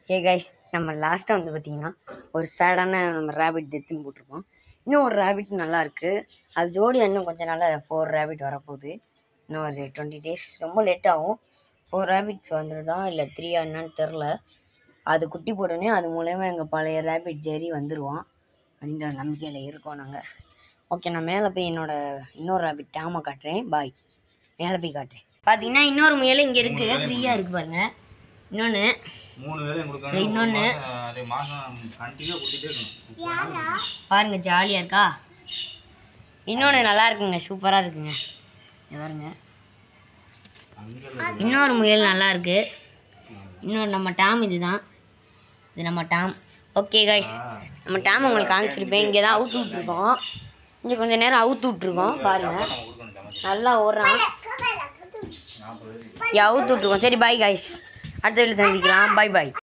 Guys நம்ம லாஸ்ட்டாக வந்து பார்த்திங்கன்னா ஒரு சேடான நம்ம ரேபிட் டெத்துன்னு போட்டிருப்போம். இன்னும் ஒரு ரேபிட் நல்லா இருக்குது. அது ஜோடி இன்னும் கொஞ்சம் நாள் 4 ரேபிட் வரப்போகுது. இன்னும் ஒரு 20 days ரொம்ப லேட் ஆகும். 4 ரேபிட்ஸ் வந்துடுதா இல்லை 3 என்னன்னு தெரில. அது குட்டி போட்டோன்னே அது மூலயமா எங்கள் பழைய ரேபிட் ஜெரி வந்துடுவான் அப்படின்ற நம்பிக்கையில் இருக்கோம் நாங்கள். ஓகே, நான் மேலே போய் இன்னொரு ரேபிட் டாமை காட்டுறேன். பாய், மேலே போய் காட்டுறேன். பார்த்தீங்கன்னா இன்னொரு முயல் இங்கே இருக்குது, ஃப்ரீயாக இருக்குது பாருங்கள். இன்னொன்று பாருங்க, ஜாலியாக இருக்கா. இன்னொன்று நல்லா இருக்குங்க, சூப்பராக இருக்குங்க. பாருங்க, இன்னொரு முயல் நல்லா இருக்கு. இன்னொரு நம்ம டாம், இது நம்ம டாம். ஓகே கைஸ், நம்ம டாம் உங்களுக்கு காமிச்சிருப்பேன். இங்கே தான் அவுத்து விட்ருக்கோம். இங்கே கொஞ்சம் நேரம் அவுத்து விட்ருக்கோம். பாருங்கள், நல்லா ஓடுறான். அவுத்து விட்ருக்கோம். சரி, பாய் கைஸ், அடுத்த வீட்டில் சந்திக்கலாம். பாய் பாய்.